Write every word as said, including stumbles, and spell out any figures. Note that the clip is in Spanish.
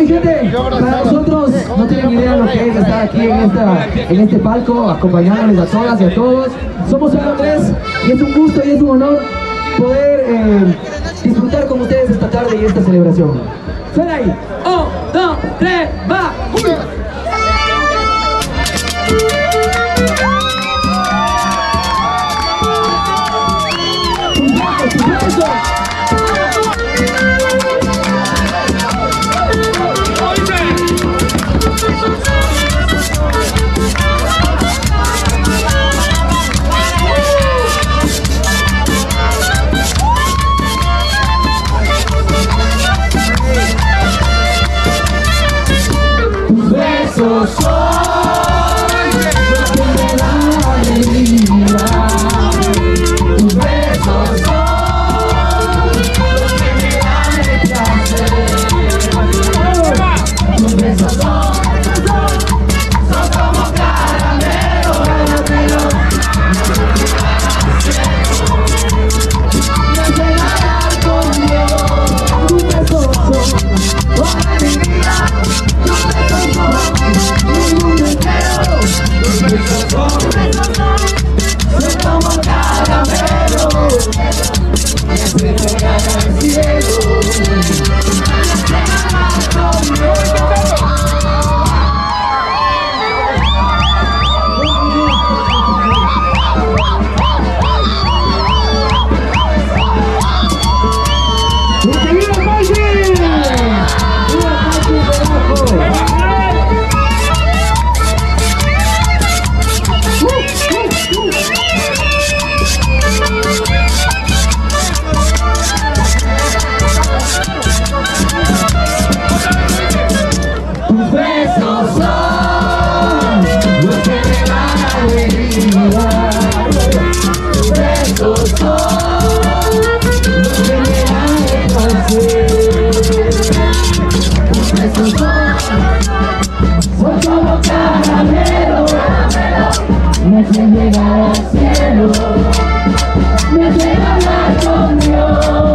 mi gente, para nosotros no tienen idea lo que es estar aquí en, esta, en este palco, acompañándoles a todas y a todos. Somos solo tres y es un gusto y es un honor poder eh, disfrutar con ustedes esta tarde y esta celebración. Suena ahí. Un, dos, tres, va. Besos son los que me dan alegría. Tus besos son los que me dan el placer. Tus besos son, son como caramelos, caramelos. Me hacen hablar con Dios. Tus besos son toda mi vida. Tus besos son mi mundo entero. Tus besos son, son como caramelos. Me hacen llegar al cielo. Me hacen hablar con Dios. Tus besos son los que me dan alegría. Tus besos son los que me dan el placer. Tus besos son, son como caramelos. Me hacen llegar al cielo. Me hacen hablar con Dios.